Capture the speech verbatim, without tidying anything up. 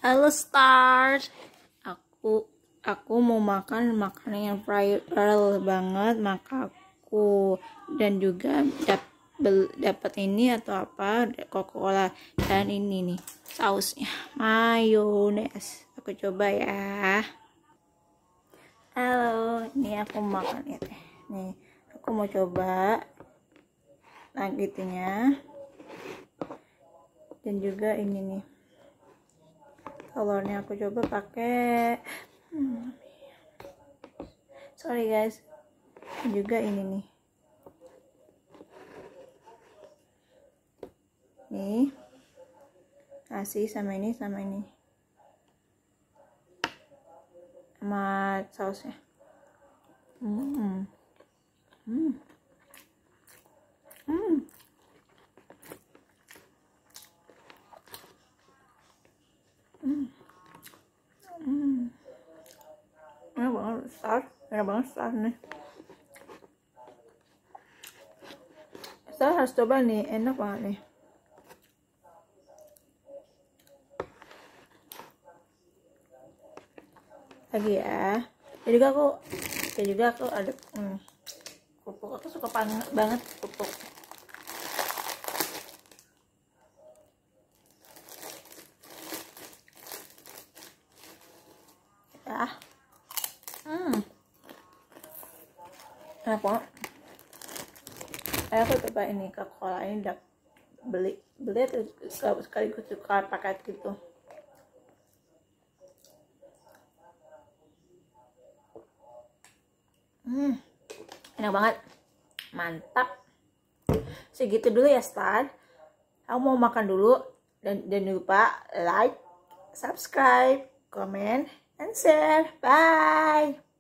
Halo Star, aku aku mau makan makanan yang viral banget, maka aku dan juga dap, dapat ini atau apa, Coca-Cola, dan ini nih sausnya mayones. Aku coba ya. Halo, ini aku makan ya teh. Nih, aku mau coba nuggetnya dan juga ini nih telurnya aku coba pakai hmm. sorry guys, juga ini nih nih nasi sama ini sama ini sama sausnya. hmm. Hmm. Hmm. Hmm. Hmm. Enak banget Star, enak banget Star nih. Star harus coba nih, enak banget nih. Lagi ya. Jadi juga aku, jadi juga aku ada hmm, pupuk. Aku suka banget pupuk. Ya. Hmm. Enak banget. Eh, aku coba ini Coca-Cola ini udah beli beli sekaligus suka paket gitu. Hmm, enak banget, mantap. Segitu dulu ya Stan. Aku mau makan dulu, dan jangan lupa like, subscribe, comment, and share. Bye.